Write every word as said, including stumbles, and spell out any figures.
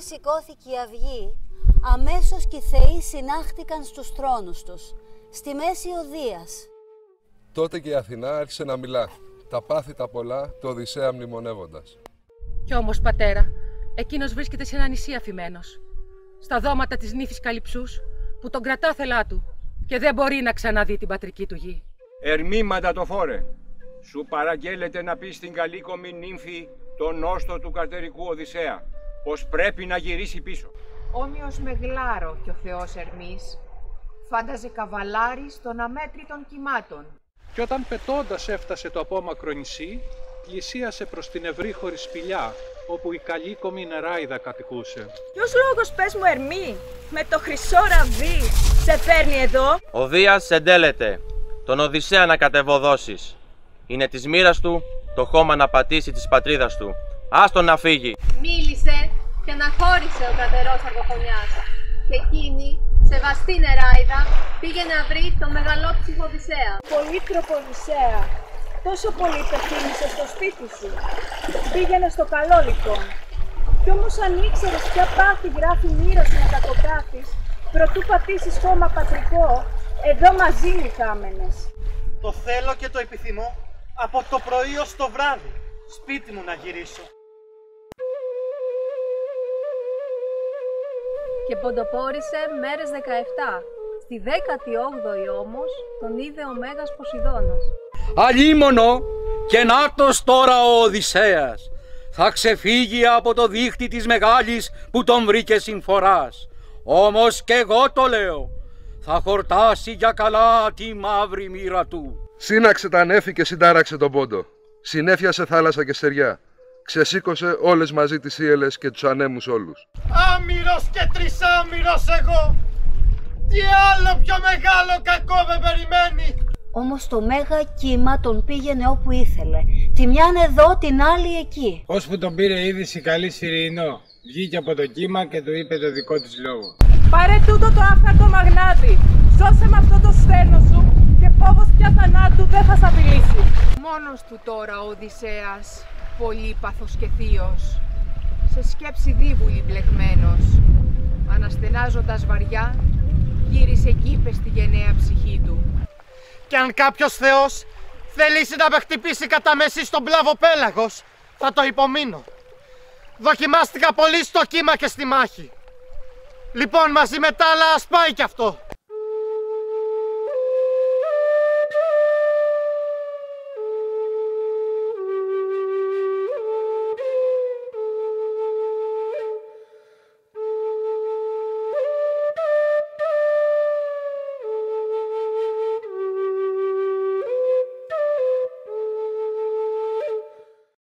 σηκώθηκε η αυγή, αμέσως και οι θεοί συνάχτηκαν στους θρόνους τους, στη μέση Οδείας. Τότε και η Αθηνά άρχισε να μιλά, τα πάθη τα πολλά, το Οδυσσέα μνημονεύοντας. Κι όμως, πατέρα, εκείνος βρίσκεται σε ένα νησί αφημένος, στα δώματα της νύφης Καλυψούς, που τον κρατά θελά του και δεν μπορεί να ξαναδεί την πατρική του γη. Ερμή μαντατοφόρε, σου παραγγέλλεται να πει στην καλήκομη νύμφη τον νόστο του καρτερικού Οδυσσέα, πως πρέπει να γυρίσει πίσω. Όμοιος με γλάρο κι ο θεός Ερμής, φάνταζε καβαλάρης των αμέτρητων κυμάτων. Κι όταν πετώντας έφτασε το απόμακρο νησί, πλησίασε προς την ευρύχωρη σπηλιά, όπου η καλήκομη νεράιδα κατοικούσε. Ποιος λόγος, πες μου, Ερμή, με το χρυσό ραβδί σε φέρνει εδώ? Ο Δίας εντέλεται, τον Οδυσσέα να κατεβοδώσεις. Είναι της μοίρας του το χώμα να πατήσει της πατρίδας του. Άστον να φύγει. Μίλησε και αναχώρησε ο κρατερός αργοφωνιάς. Και εκείνη, σεβαστή νεράιδα, πήγε να βρει τον μεγαλόψυχο Οδυσσέα. Πολύτροπο Οδυσσέα, τόσο πολύ υπευθύνησε στο σπίτι σου. Πήγαινε στο καλό λοιπόν. Κι όμως αν ήξερες ποια πάθη γράφει μοίρα σου να κακοπάθεις, προτού πατήσεις χώμα πατρικό, εδώ μαζί νυχάμενες. Το θέλω και το επιθυμώ από το πρωί ως το βράδυ, σπίτι μου να γυρίσω. Και ποντοπόρησε μέρες δεκαεπτά. Στη δέκατη όγδοη όμως τον είδε ο Μέγας Ποσειδώνας. Αλίμονο, και νάτος τώρα ο Οδυσσέας. Θα ξεφύγει από το δίχτυ της μεγάλης που τον βρήκε συμφοράς. Όμως και εγώ το λέω, θα χορτάσει για καλά τη μαύρη μοίρα του. Σύναξε τα νέφη και συντάραξε τον πόντο. Συνέφιασε θάλασσα και στεριά. Ξεσήκωσε όλες μαζί τις ίελες και τους ανέμους όλους. Άμυρος και τρισάμυρος εγώ! Τι άλλο πιο μεγάλο κακό με περιμένει! Όμως το μέγα κύμα τον πήγαινε όπου ήθελε. Τη μιαν εδώ, την άλλη εκεί. Ώσπου τον πήρε είδηση καλή Σιρηνό. Βγήκε από το κύμα και του είπε το δικό της λόγο. Πάρε τούτο το άφθαρτο μαγνάτι. Σώσε με αυτό το στέρνο σου και φόβος πια θανάτου δεν θα σ' απειλήσει. Μόνος του τώρα ο Οδυσσέας, πολύπαθος και θείος, σε σκέψη δίβουλη μπλεγμένος, αναστενάζοντας βαριά, γύρισε κι είπε στη γενναία ψυχή του. Κι αν κάποιος θεός θελήσει να με χτυπήσει κατά μέση στον πλάβο πέλαγος, θα το υπομείνω. Δοκιμάστηκα πολύ στο κύμα και στη μάχη. Λοιπόν, μαζί με τα άλλα ας πάει κι αυτό.